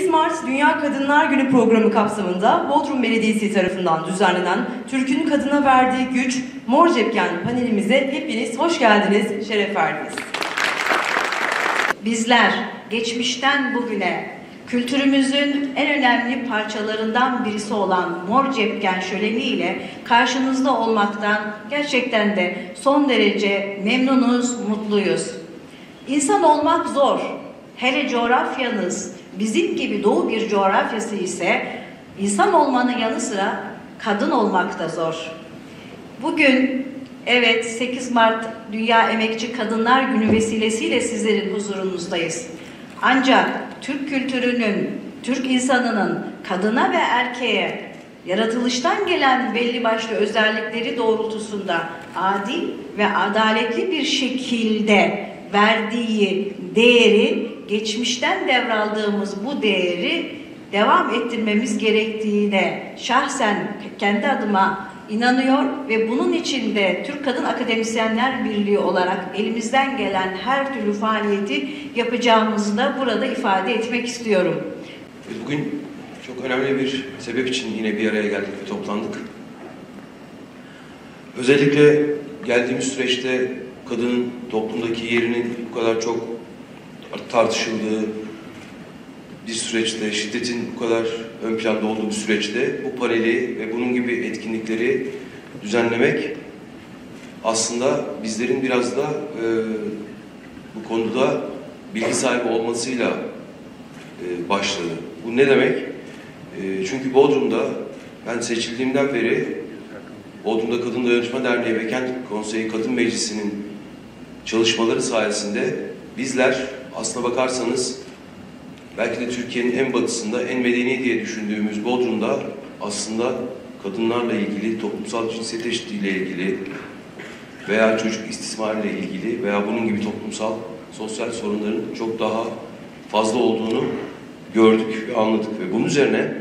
Mart Dünya Kadınlar Günü programı kapsamında Bodrum Belediyesi tarafından düzenlenen Türk'ün kadına verdiği güç Mor Cepken panelimize hepiniz hoş geldiniz, şeref verdiniz. Bizler geçmişten bugüne kültürümüzün en önemli parçalarından birisi olan Mor Cepken şöleni ile karşınızda olmaktan gerçekten de son derece memnunuz, mutluyuz. İnsan olmak zor. Hele coğrafyanız bizim gibi doğu bir coğrafyası ise insan olmanın yanı sıra kadın olmak da zor. Bugün evet 8 Mart Dünya Emekçi Kadınlar Günü vesilesiyle sizlerin huzurunuzdayız. Ancak Türk kültürünün, Türk insanının kadına ve erkeğe yaratılıştan gelen belli başlı özellikleri doğrultusunda adil ve adaletli bir şekilde verdiği değeri, geçmişten devraldığımız bu değeri devam ettirmemiz gerektiğine şahsen kendi adıma inanıyor ve bunun için de Türk Kadın Akademisyenler Birliği olarak elimizden gelen her türlü faaliyeti yapacağımızı da burada ifade etmek istiyorum. Bugün çok önemli bir sebep için yine bir araya geldik ve toplandık. Özellikle geldiğimiz süreçte kadının toplumdaki yerinin bu kadar çok tartışıldığı bir süreçte, şiddetin bu kadar ön planda olduğu bir süreçte bu paneli ve bunun gibi etkinlikleri düzenlemek aslında bizlerin biraz da bu konuda bilgi sahibi olmasıyla başladı. Bu ne demek? Çünkü Bodrum'da ben seçildiğimden beri Bodrum'da Kadın Dayanışma Derneği ve Kent Konseyi Kadın Meclisi'nin çalışmaları sayesinde bizler aslına bakarsanız belki de Türkiye'nin en batısında, en medeni diye düşündüğümüz Bodrum'da aslında kadınlarla ilgili, toplumsal cinsiyet eşitliğiyle ilgili veya çocuk istismarıyla ilgili veya bunun gibi toplumsal, sosyal sorunların çok daha fazla olduğunu gördük ve anladık ve bunun üzerine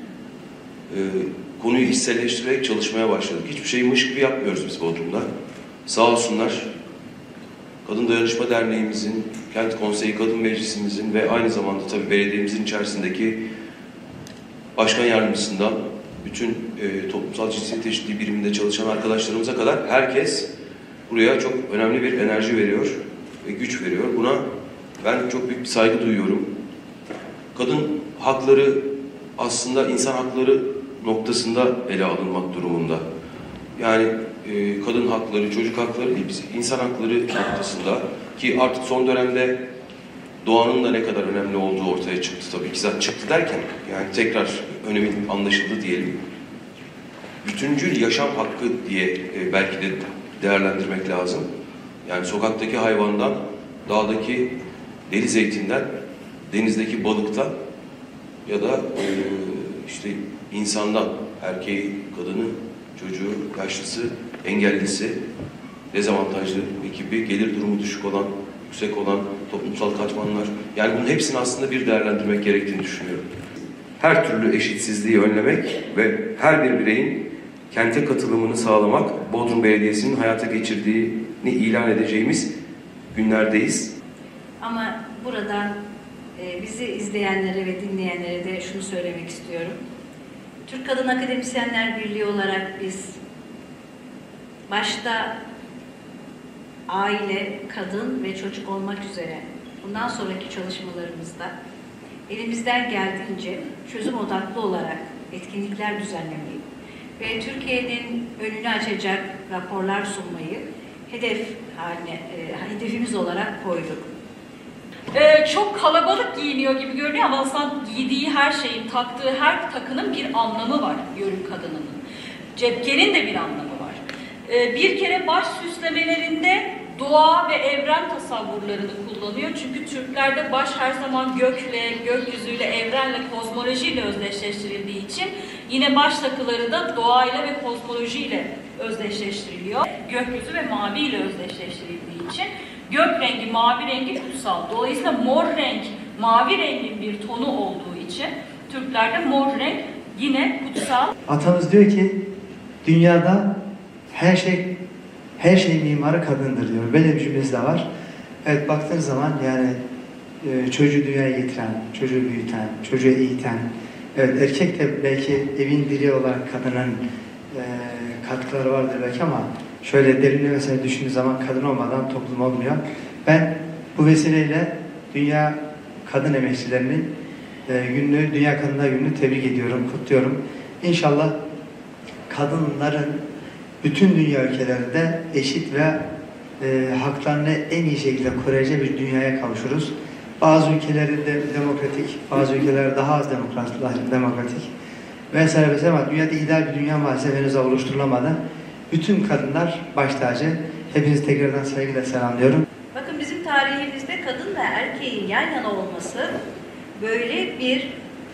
konuyu içselleştirerek çalışmaya başladık. Hiçbir şeyi mış gibi yapmıyoruz biz Bodrum'da. Sağ olsunlar Kadın Dayanışma Derneğimizin, Kent Konseyi Kadın Meclisimizin ve aynı zamanda tabii belediyemizin içerisindeki başkan yardımcısından bütün toplumsal cinsiyet eşitliği biriminde çalışan arkadaşlarımıza kadar herkes buraya çok önemli bir enerji veriyor ve güç veriyor. Buna ben çok büyük bir saygı duyuyorum. Kadın hakları aslında insan hakları noktasında ele alınmak durumunda. Yani kadın hakları, çocuk hakları değil, biz insan hakları noktasında ki artık son dönemde doğanın da ne kadar önemli olduğu ortaya çıktı tabii ki. Zaten çıktı derken yani tekrar önemi anlaşıldı diyelim. Bütüncül yaşam hakkı diye belki de değerlendirmek lazım. Yani sokaktaki hayvandan, dağdaki deli zeytinden, denizdeki balıktan ya da işte insandan, erkeği, kadını, çocuğu, yaşlısı, engellisi, dezavantajlı ekibi, gelir durumu düşük olan, yüksek olan, toplumsal katmanlar. Yani bunun hepsini aslında bir değerlendirmek gerektiğini düşünüyorum. Her türlü eşitsizliği önlemek ve her bir bireyin kente katılımını sağlamak Bodrum Belediyesi'nin hayata geçirdiğini ilan edeceğimiz günlerdeyiz. Ama buradan bizi izleyenlere ve dinleyenlere de şunu söylemek istiyorum. Türk Kadın Akademisyenler Birliği olarak biz başta aile, kadın ve çocuk olmak üzere bundan sonraki çalışmalarımızda elimizden geldiğince çözüm odaklı olarak etkinlikler düzenlemeyi ve Türkiye'nin önünü açacak raporlar sunmayı hedefimiz olarak koyduk. Çok kalabalık giyiniyor gibi görünüyor ama aslında giydiği her şeyin, taktığı her takının bir anlamı var yörük kadınının. Cepkenin de bir anlamı var. Bir kere baş süslemelerinde doğa ve evren tasavvurlarını kullanıyor. Çünkü Türklerde baş her zaman gökle, gökyüzüyle, evrenle, kozmolojiyle özdeşleştirildiği için yine baş takıları da doğayla ve kozmolojiyle özdeşleştiriliyor. Gökyüzü ve mavi ile özdeşleştirildiği için gök rengi, mavi rengi kutsal. Dolayısıyla mor renk, mavi rengin bir tonu olduğu için Türklerde mor renk yine kutsal. Atamız diyor ki dünyada her şey mimarı kadındır diyor. Böyle bir cümlesi de var. Evet baktığınız zaman yani çocuğu dünyaya getiren, çocuğu büyüten, çocuğu eğiten, evet erkek de belki evin dili olan kadının katkıları vardır belki ama şöyle derinlemesine düşündüğü zaman kadın olmadan toplum olmuyor. Ben bu vesileyle Dünya Kadın Emekçilerinin gününü, Dünya Kadınlar Günü'nü tebrik ediyorum, kutluyorum. İnşallah kadınların bütün dünya ülkelerinde eşit ve haklarını en iyi şekilde koruyacağı bir dünyaya kavuşuruz. Bazı ülkelerinde demokratik, bazı ülkeler daha az demokratik vesaire ama dünyada ideal bir dünya maalesef henüz oluşturulamadı. Bütün kadınlar baş tacı. Hepinizi tekrardan saygıyla selamlıyorum. Bakın bizim tarihimizde kadın ve erkeğin yan yana olması böyle bir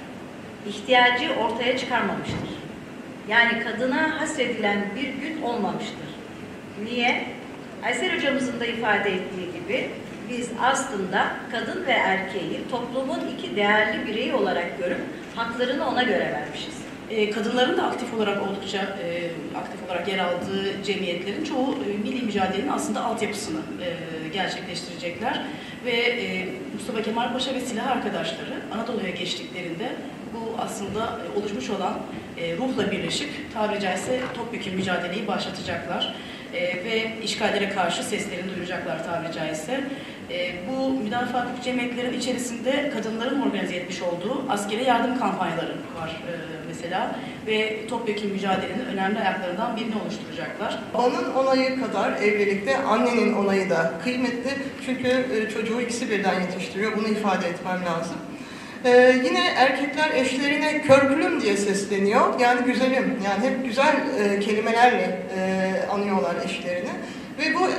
ihtiyacı ortaya çıkarmamıştır. Yani kadına hasredilen bir gün olmamıştır. Niye? Aysel hocamızın da ifade ettiği gibi biz aslında kadın ve erkeği toplumun iki değerli bireyi olarak görüp haklarını ona göre vermişiz. Kadınların da aktif olarak oldukça aktif olarak yer aldığı cemiyetlerin çoğu milli mücadelenin aslında altyapısını gerçekleştirecekler ve Mustafa Kemal Paşa ve silah arkadaşları Anadolu'ya geçtiklerinde bu aslında oluşmuş olan ruhla birleşip tabiri caizse topyekün mücadeleyi başlatacaklar ve işgallere karşı seslerini duyuracaklar tabiri caizse. Bu müdafaa hukuk cemiyetlerin içerisinde kadınların organize etmiş olduğu askere yardım kampanyaları var mesela ve topyekün mücadelenin önemli ayaklarından birini oluşturacaklar. Babanın onayı kadar evlilikte annenin onayı da kıymetli çünkü çocuğu ikisi birden yetiştiriyor, bunu ifade etmem lazım. Yine erkekler eşlerine körpülüm diye sesleniyor, yani güzelim, yani hep güzel kelimelerle anıyorlar eşlerini ve bu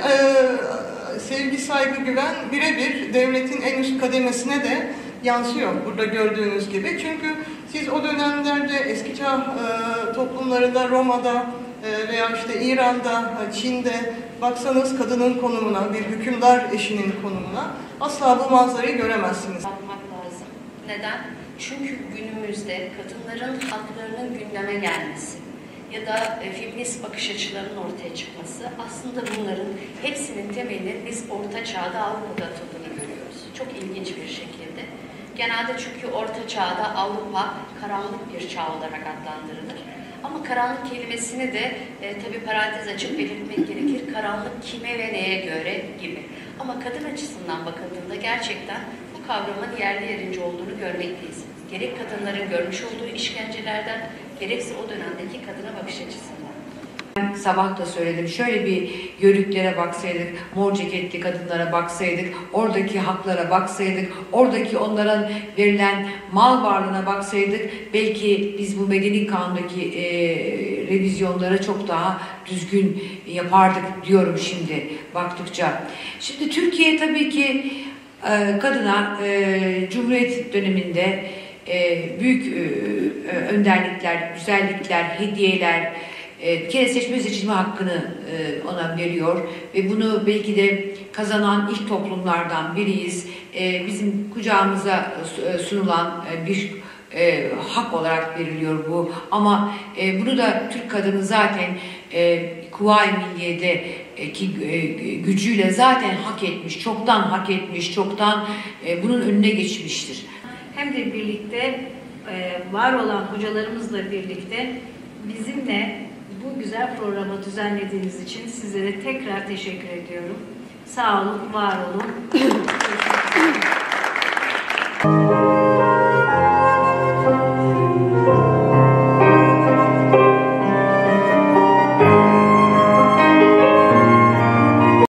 sevgi, saygı, güven birebir devletin en üst kademesine de yansıyor burada gördüğünüz gibi. Çünkü siz o dönemlerde eski çağ toplumlarında Roma'da veya işte İran'da, Çin'de baksanız kadının konumuna, bir hükümdar eşinin konumuna asla bu manzarayı göremezsiniz. Bakmak lazım. Neden? Çünkü günümüzde kadınların haklarının gündeme gelmesi ya da feminist bakış açılarının ortaya çıkması aslında bunların hepsinin temelini biz Orta Çağ'da Avrupa'da atıldığını görüyoruz. Çok ilginç bir şekilde. Genelde çünkü Orta Çağ'da Avrupa karanlık bir çağ olarak adlandırılır. Ama karanlık kelimesini de tabii parantez açıp belirtmek gerekir. Karanlık kime ve neye göre gibi. Ama kadın açısından bakıldığında gerçekten bu kavramın yerli yerince olduğunu görmekteyiz. Gerek kadınların görmüş olduğu işkencelerden, gerekse o dönemdeki kadına bakış açısından. Ben sabah da söyledim, şöyle bir yörüklere baksaydık, mor ceketli kadınlara baksaydık, oradaki haklara baksaydık, oradaki onlara verilen mal varlığına baksaydık, belki biz bu medeni kanundaki revizyonlara çok daha düzgün yapardık diyorum şimdi baktıkça. Şimdi Türkiye tabii ki kadına Cumhuriyet döneminde büyük önderlikler, güzellikler, hediyeler, bir kere seçme seçilme hakkını ona veriyor ve bunu belki de kazanan ilk toplumlardan biriyiz. Bizim kucağımıza sunulan bir hak olarak veriliyor bu. Ama bunu da Türk kadını zaten Kuvayi Milliye'deki gücüyle zaten hak etmiş, çoktan hak etmiş, çoktan bunun önüne geçmiştir. Hem de birlikte var olan hocalarımızla birlikte bizimle bu güzel programı düzenlediğiniz için sizlere tekrar teşekkür ediyorum. Sağ olun, var olun.